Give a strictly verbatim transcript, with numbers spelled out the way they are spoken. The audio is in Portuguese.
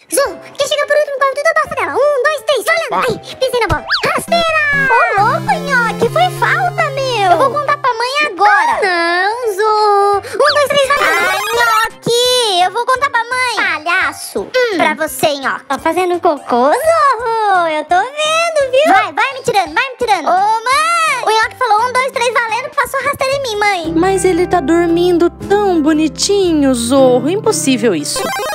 Zorro, quem chega por último corre tudo a bosta dela. Um, dois, três, olhando. Ai, pisei na bola. Rasteira! Ô, louco, Nhoque, foi falta, meu. Eu vou contar pra mãe agora. Não, Zorro. Um, dois, três, valendo. Ai, Nhoque, eu vou contar pra mãe. Palhaço. Hum. Pra você, Nhoque. Tá fazendo cocô, Zorro? Eu tô vendo, viu? Vai, vai me tirando, vai me tirando. Ô, mãe! O Nhoque falou um, dois, três, valendo, passou rasteira em mim, mãe. Mas ele tá dormindo tão bonitinho, Zorro. Impossível isso.